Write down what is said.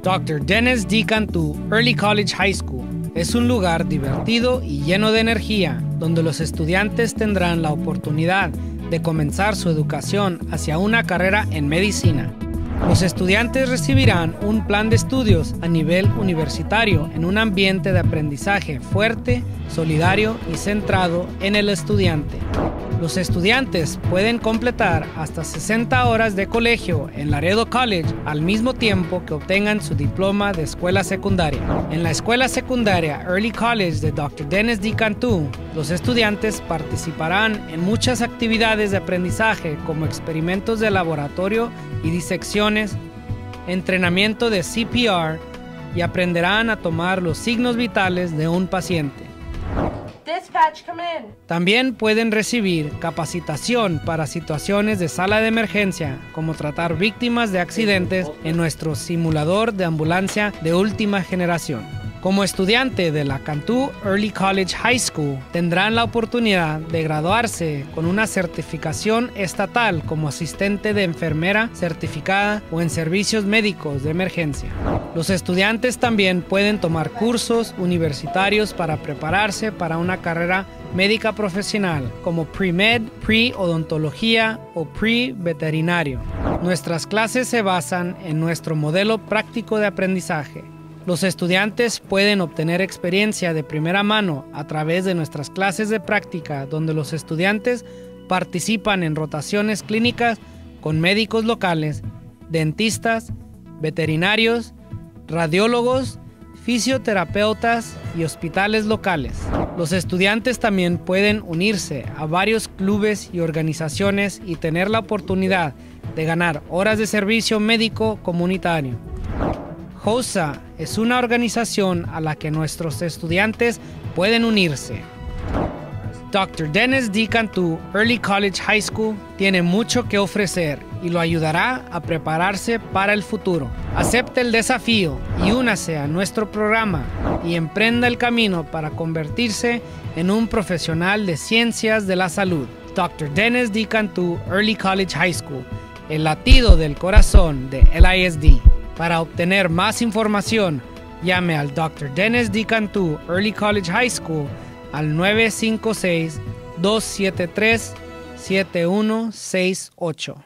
Dr. Dennis D. Cantu Early College High School es un lugar divertido y lleno de energía, donde los estudiantes tendrán la oportunidad de comenzar su educación hacia una carrera en medicina. Los estudiantes recibirán un plan de estudios a nivel universitario en un ambiente de aprendizaje fuerte, solidario y centrado en el estudiante. Los estudiantes pueden completar hasta 60 horas de colegio en Laredo College al mismo tiempo que obtengan su diploma de escuela secundaria. En la escuela secundaria Early College de Dr. Dennis D. Cantu, los estudiantes participarán en muchas actividades de aprendizaje como experimentos de laboratorio y disecciones, entrenamiento de CPR y aprenderán a tomar los signos vitales de un paciente. Dispatch, come in. También pueden recibir capacitación para situaciones de sala de emergencia, como tratar víctimas de accidentes en nuestro simulador de ambulancia de última generación. Como estudiante de la Cantu Early College High School, tendrán la oportunidad de graduarse con una certificación estatal como asistente de enfermera certificada o en servicios médicos de emergencia. Los estudiantes también pueden tomar cursos universitarios para prepararse para una carrera médica profesional como pre-med, pre-odontología o pre-veterinario. Nuestras clases se basan en nuestro modelo práctico de aprendizaje. Los estudiantes pueden obtener experiencia de primera mano a través de nuestras clases de práctica, donde los estudiantes participan en rotaciones clínicas con médicos locales, dentistas, veterinarios, radiólogos, fisioterapeutas y hospitales locales. Los estudiantes también pueden unirse a varios clubes y organizaciones y tener la oportunidad de ganar horas de servicio médico comunitario. HOSA es una organización a la que nuestros estudiantes pueden unirse. Dr. Dennis D. Cantu Early College High School tiene mucho que ofrecer y lo ayudará a prepararse para el futuro. Acepte el desafío y únase a nuestro programa y emprenda el camino para convertirse en un profesional de ciencias de la salud. Dr. Dennis D. Cantu Early College High School, el latido del corazón de LISD. Para obtener más información, llame al Dr. Dennis D. Cantu Early College High School al 956-273-7168.